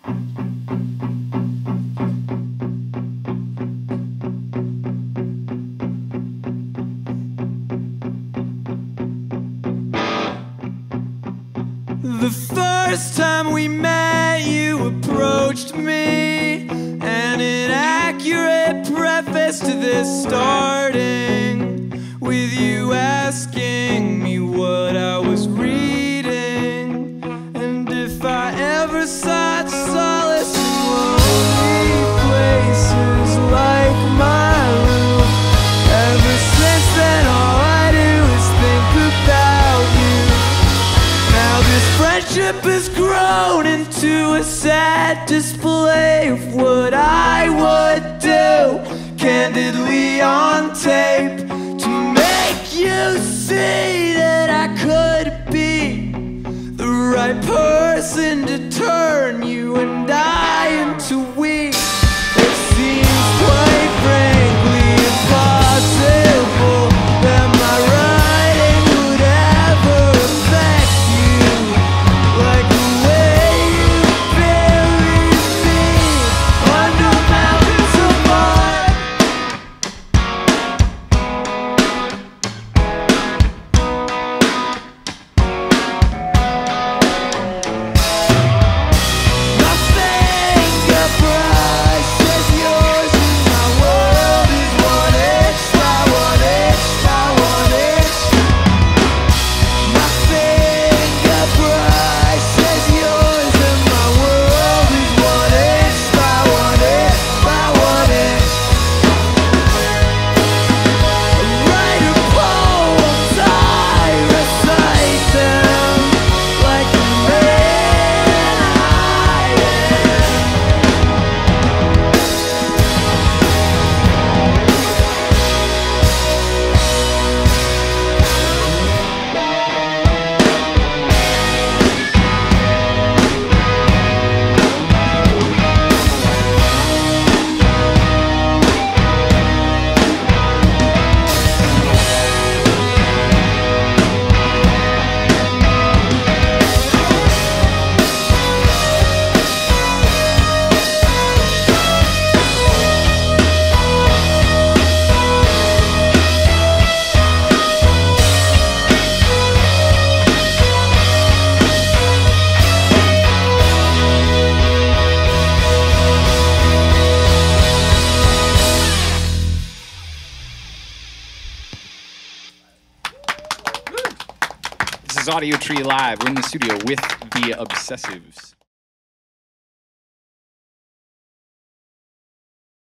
The first time we met, you approached me, and an accurate preface to this starting, with you asking me what I was reading, and if I ever sought solace in lonely places like my room. Ever since then, all I do is think about you. Now this friendship has grown into a sad display of what I would do candidly on tape to make you see that I could be the right person to turn you and I into we. It seems quite frankly impossible that my writing would ever affect you like the way you bury me under mountains of mud. My fingerbrush is yours and my world is 1 inch by 1 inch by 1 inch. My fingerbrush is yours and my world is 1 inch by 1 inch by 1 inch. I write her poems, I recite them like the man I am. This is Audiotree Live. We're in the studio with the Obsessives.